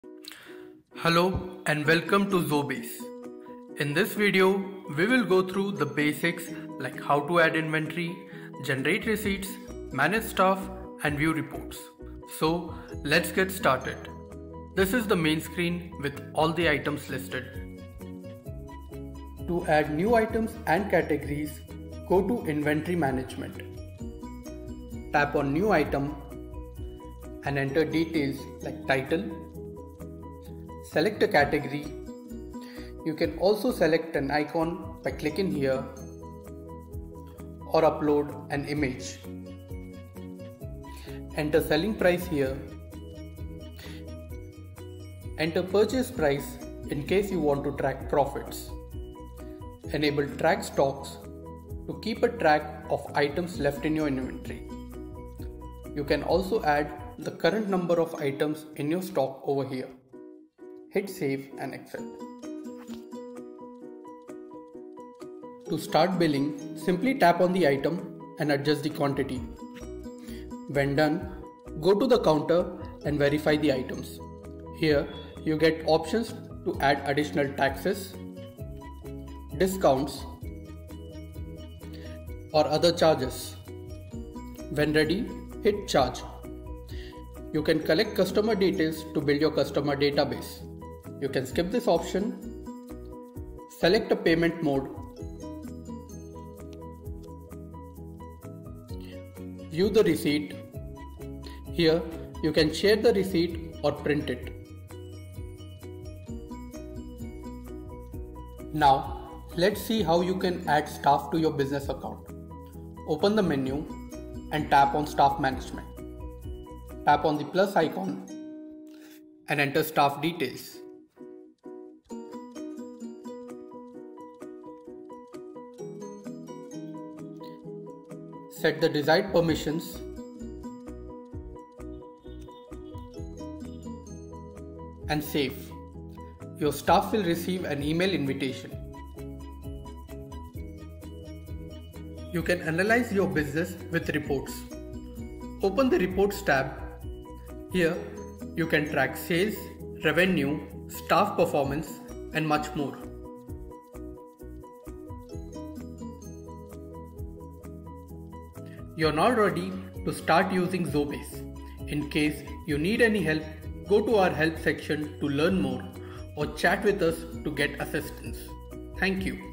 Hello and welcome to Zobaze. In this video, we will go through the basics like how to add inventory, generate receipts, manage staff and view reports. So let's get started. This is the main screen with all the items listed. To add new items and categories, go to Inventory Management. Tap on New Item and enter details like title. Select a category. You can also select an icon by clicking here or upload an image. Enter selling price here. Enter purchase price in case you want to track profits. Enable track stocks to keep a track of items left in your inventory. You can also add the current number of items in your stock over here. Hit save and accept. To start billing, simply tap on the item and adjust the quantity. When done, go to the counter and verify the items. Here, you get options to add additional taxes, discounts, or other charges. When ready, hit charge. You can collect customer details to build your customer database. You can skip this option, select a payment mode, view the receipt. Here you can share the receipt or print it. Now let's see how you can add staff to your business account. Open the menu and tap on Staff Management. Tap on the plus icon and enter staff details. Set the desired permissions and save. Your staff will receive an email invitation. You can analyze your business with reports. Open the Reports tab. Here you can track sales, revenue, staff performance and much more. You're now ready to start using Zobaze. In case you need any help, go to our help section to learn more or chat with us to get assistance. Thank you.